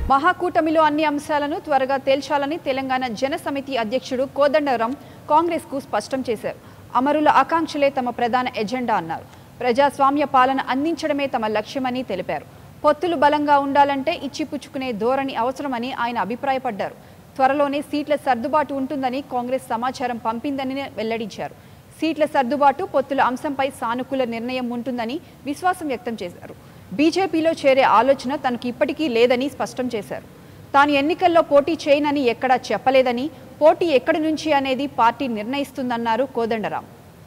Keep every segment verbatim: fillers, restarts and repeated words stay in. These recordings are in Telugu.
మహాకూటమిలో అన్ని అంశాలను త్వరగా తేల్చాలని తెలంగాణ జన సమితి అధ్యక్షుడు కోదండరం కాంగ్రెస్ కు స్పష్టం చేశారు. అమరుల ఆకాంక్షలే తమ ప్రధాన ఎజెండా అన్నారు. ప్రజాస్వామ్య పాలన అందించడమే తమ లక్ష్యమని తెలిపారు. పొత్తులు బలంగా ఉండాలంటే ఇచ్చిపుచ్చుకునే ధోరణి అవసరమని ఆయన అభిప్రాయపడ్డారు. త్వరలోనే సీట్ల సర్దుబాటు ఉంటుందని కాంగ్రెస్ సమాచారం పంపిందని వెల్లడించారు. సీట్ల సర్దుబాటు పొత్తుల అంశంపై సానుకూల నిర్ణయం ఉంటుందని విశ్వాసం వ్యక్తం చేశారు. బీజేపీలో చేరే ఆలోచన తనకు ఇప్పటికీ లేదని స్పష్టం చేశారు. తాను ఎన్నికల్లో పోటీ చేయనని ఎక్కడా చెప్పలేదని, పోటీ ఎక్కడి నుంచి అనేది పార్టీ నిర్ణయిస్తుందన్నారు కోదండరాం.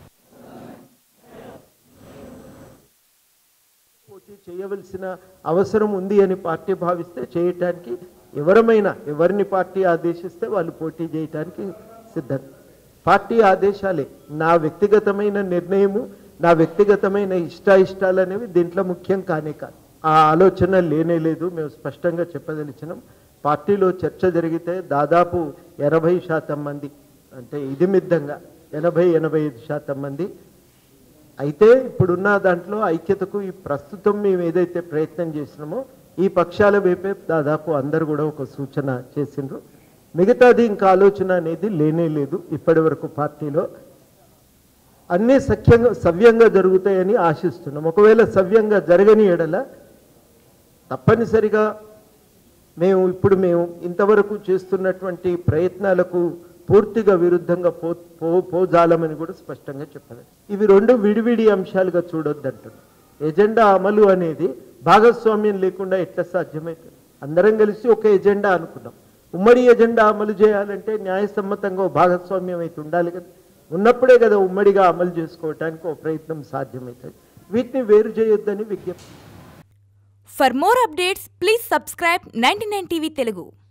పోటీ చేయవలసిన అవసరం ఉంది అని పార్టీ భావిస్తే చేయటానికి ఎవరమైనా ఎవరిని పార్టీ ఆదేశిస్తే వాళ్ళు పోటీ చేయటానికి సిద్ధం. పార్టీ ఆదేశాలే నా వ్యక్తిగతమైన నిర్ణయము, నా వ్యక్తిగతమైన ఇష్టాయిష్టాలు అనేవి దీంట్లో ముఖ్యం కానే కాదు. ఆ ఆలోచన లేనే లేదు. మేము స్పష్టంగా చెప్పదలిచినాం. పార్టీలో చర్చ జరిగితే దాదాపు ఎనభై శాతం మంది, అంటే ఇది మిద్దంగా ఎనభై ఎనభై ఐదు శాతం మంది అయితే ఇప్పుడున్న దాంట్లో ఐక్యతకు ఈ ప్రస్తుతం మేము ఏదైతే ప్రయత్నం చేసినామో ఈ పక్షాల వైపే దాదాపు అందరు కూడా ఒక సూచన చేసిండ్రు. మిగతాది ఇంకా ఆలోచన అనేది లేనే లేదు. ఇప్పటి వరకు పార్టీలో అన్నీ సఖ్యంగా సవ్యంగా జరుగుతాయని ఆశిస్తున్నాం. ఒకవేళ సవ్యంగా జరగని ఎడల తప్పనిసరిగా మేము ఇప్పుడు మేము ఇంతవరకు చేస్తున్నటువంటి ప్రయత్నాలకు పూర్తిగా విరుద్ధంగా పో పో పోజాలమని కూడా స్పష్టంగా చెప్పాలి. ఇవి రెండు విడివిడి అంశాలుగా చూడొద్దంటారు. ఎజెండా అమలు అనేది భాగస్వామ్యం లేకుండా ఎట్లా సాధ్యమవుతుంది? అందరం కలిసి ఒక ఎజెండా అనుకున్నాం. ఉమ్మడి ఎజెండా అమలు చేయాలంటే న్యాయసమ్మతంగా భాగస్వామ్యం అయితే ఉండాలి కదా. ఉన్నప్పుడే కదా ఉమ్మడిగా అమలు చేసుకోవడానికి ఒక ప్రయత్నం సాధ్యమవుతుంది. వీటిని వేరు చేయొద్దని విజ్ఞప్తి. For more updates, please subscribe ninety-nine T V Telugu.